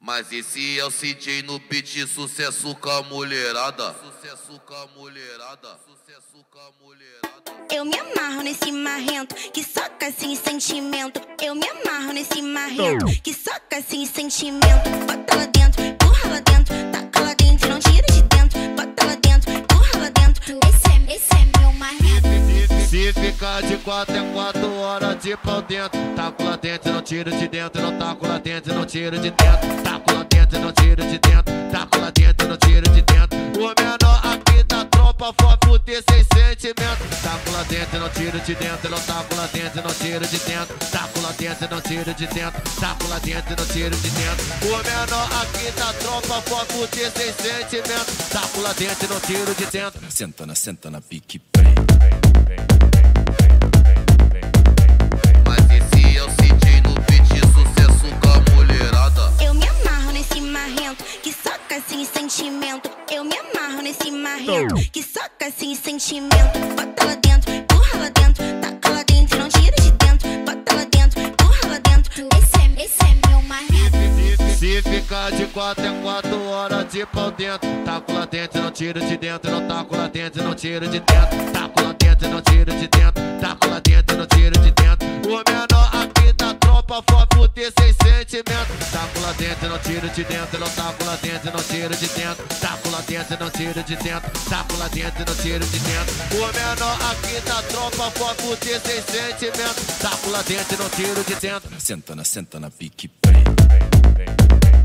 Mas esse é o CJ no beat, sucesso com a mulherada. Sucesso com a mulherada. Sucesso com a mulherada. Eu me amarro nesse marrento que soca sem sentimento. Eu me amarro nesse marrento que soca sem sentimento. Bota lá dentro, empurra lá dentro, taca lá dentro, não tira de dentro. Bota lá dentro, empurra lá dentro. Esse é meu marrento. Se ficar de 4 em 4 horas de pau dentro, taco lá dentro, não tiro de dentro, não taco lá dentro, não tiro de dentro, taco lá dentro, não tiro de dentro, taco lá dentro, não tiro de dentro. O menor aqui da tropa for fuder sem sentimento. Taco lá dentro, não tiro de dentro, não taco lá dentro, não tiro de dentro, taco lá dentro, não tiro de dentro, taco lá dentro, não tiro de dentro. O menor aqui da tropa for fuder sem sentimento. Taco lá dentro, não tiro de dentro. Senta na pique, prende. Mas esse é o CJ no beat, sucesso com a mulherada. Eu me amarro nesse marrento que soca sem sentimento. Eu me amarro nesse marrento que soca sem sentimento. Bota lá dentro, empurra lá dentro, taca lá dentro, não tira de dentro. Bota lá dentro, empurra lá dentro. Esse é meu marrento. Se ficar de 4 em 4 horas de pau dentro, taco lá dentro, não tiro de dentro, não taco lá dentro, não tiro de dentro, taco lá dentro, não tiro de dentro, taco lá dentro, não tiro de dentro. O menor aqui da tropa for fuder sem sentimento. Taco lá dentro, não tiro de dentro, não taco lá dentro, não tiro de dentro, taco lá dentro, não tiro de dentro, taco lá dentro, não tiro de dentro. O menor aqui da tropa for fuder sem sentimento. Taco lá dentro, não tiro de dentro. Senta na pique, prende.